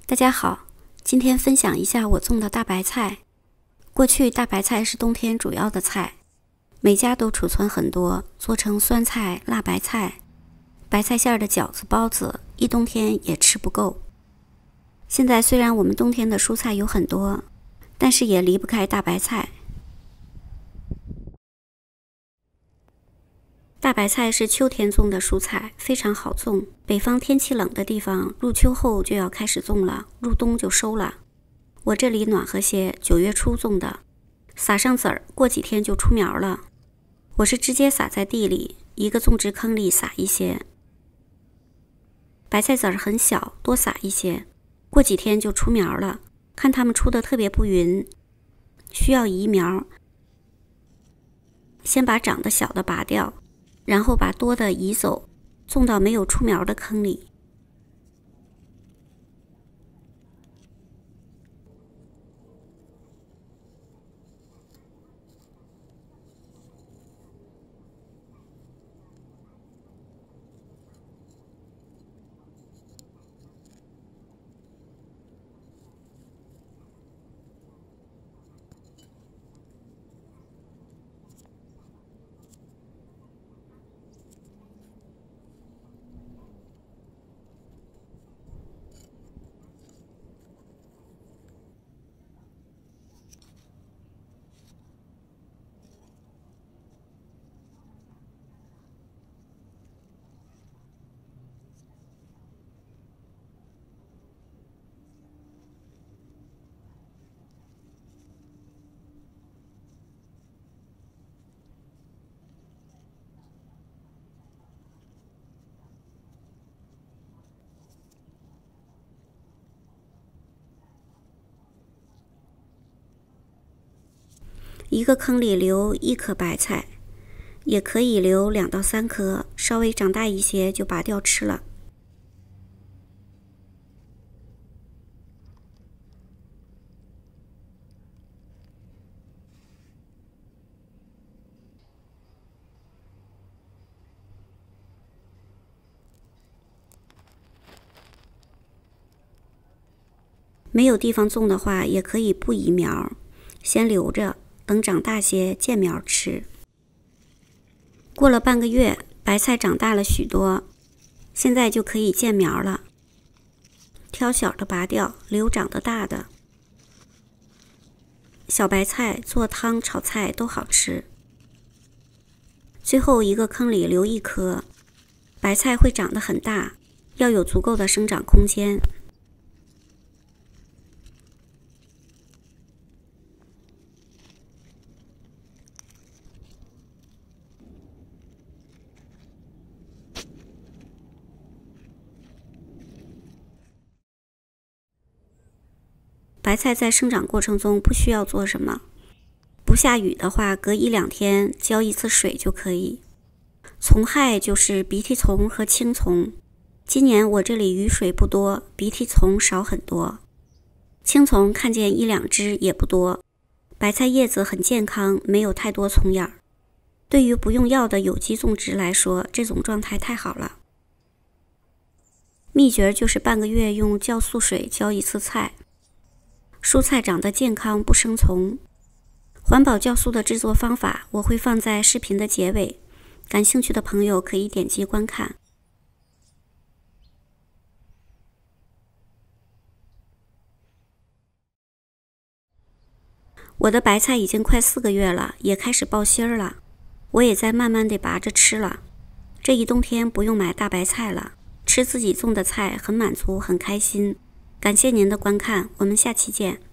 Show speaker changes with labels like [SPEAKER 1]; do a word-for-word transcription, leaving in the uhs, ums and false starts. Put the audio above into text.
[SPEAKER 1] 大家好，今天分享一下我种的大白菜。过去大白菜是冬天主要的菜，每家都储存很多，做成酸菜、辣白菜、白菜馅的饺子、包子，一冬天也吃不够。现在虽然我们冬天的蔬菜有很多，但是也离不开大白菜。大白菜是秋天种的蔬菜，非常好种。北方天气冷的地方，入秋后就要开始种了，入冬就收了。我这里暖和些，九月初种的，撒上籽儿，过几天就出苗了。我是直接撒在地里，一个种植坑里撒一些。白菜籽儿很小，多撒一些，过几天就出苗了。看它们出的特别不匀，需要移苗。先把长得小的拔掉，然后把多的移走，种到没有出苗的坑里。一个坑里留一颗白菜，也可以留两到三颗，稍微长大一些就拔掉吃了。没有地方种的话，也可以不移苗，先留着，等长大些见苗吃。过了半个月，白菜长大了许多，现在就可以见苗了。挑小的拔掉，留长得大的。小白菜做汤炒菜都好吃。最后一个坑里留一颗，白菜会长得很大，要有足够的生长空间。白菜在生长过程中不需要做什么，不下雨的话，隔一两天浇一次水就可以。虫害就是鼻涕虫和青虫，今年我这里雨水不多，鼻涕虫少很多，青虫看见一两只也不多。白菜叶子很健康，没有太多虫眼儿。对于不用药的有机种植来说，这种状态太好了。秘诀就是半个月用酵素水浇一次菜。蔬菜长得健康不生虫。环保酵素的制作方法我会放在视频的结尾，感兴趣的朋友可以点击观看。我的白菜已经快四个月了，也开始爆芯儿了，我也在慢慢地拔着吃了。这一冬天不用买大白菜了，吃自己种的菜很满足，很开心。感谢您的观看，我们下期见。